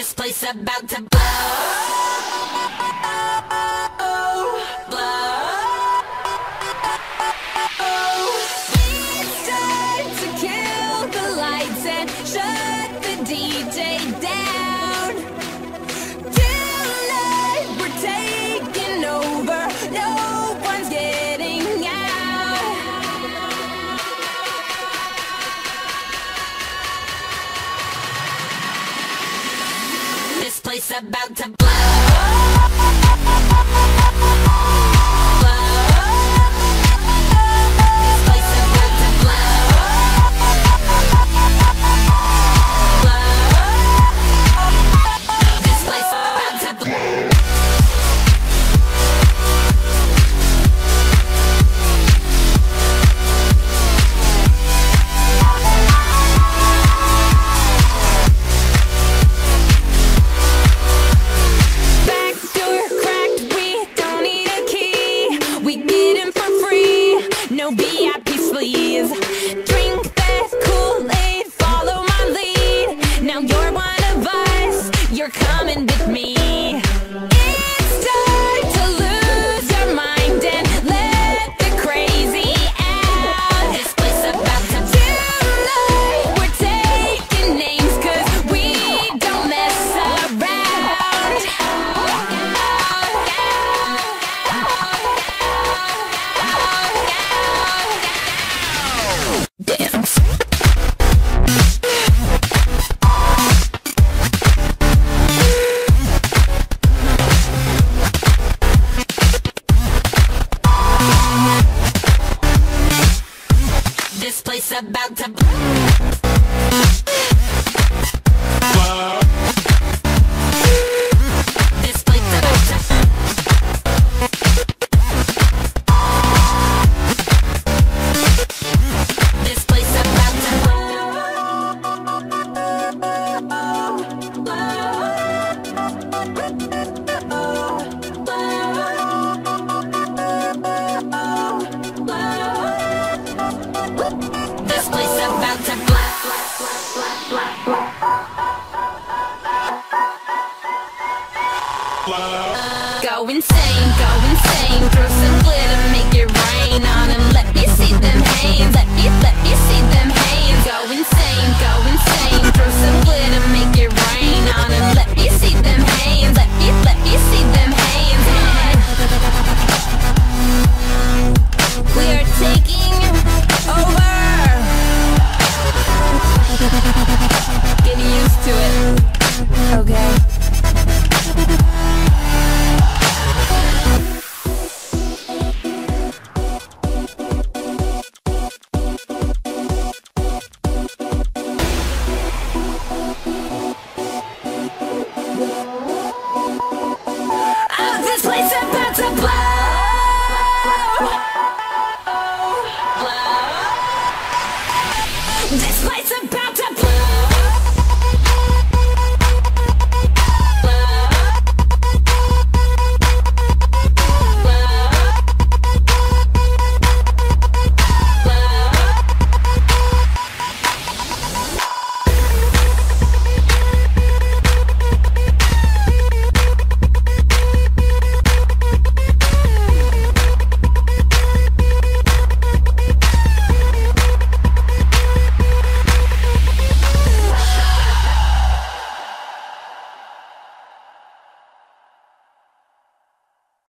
This place about to blow, blow. It's time to kill the lights and shut the DJ down. Tonight we're taking over, no one's getting out. This place about to blow. No VIP sleeves. Drink that Kool-Aid, follow my lead. Now you're one of us, you're coming with me. It's time to lose your mind and let the crazy out. This place about to tonight, we're taking names 'cause we don't mess around. Dance. This place about to